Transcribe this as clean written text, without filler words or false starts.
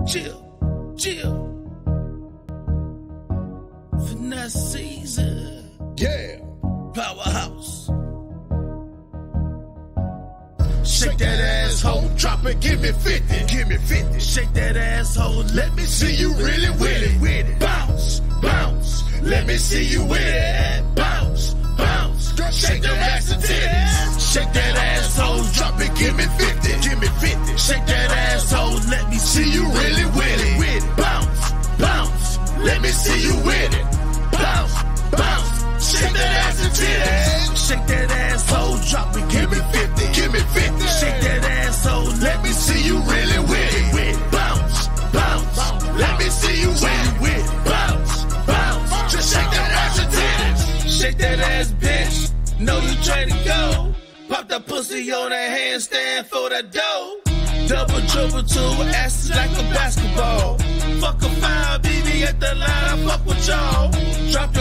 chill, chill. Finesse season. Yeah. Powerhouse. Shake that asshole, drop it, give me 50, give me 50. Shake that asshole, let me see you really with it. Bounce, bounce, let me see you with it. Bounce, bounce, shake them ass and titties. Shake that asshole, drop it, give me 50, give me 50. Shake that asshole, let me see you really with it. Bounce, bounce, let me see you with it. Bounce, bounce, shake that ass and titties. Shake that asshole, drop it, give me 50, give me 50. Shake that asshole, let me see you really with it. Bounce, bounce, let me see you with it. Bounce, bounce, just shake that ass and titties. Shake that ass, bitch, know you trying to go. Pop that pussy on that handstand for the dough. Double dribble two asses like a basketball. Fuck a foul, BB at the line, I fuck with y'all. Drop your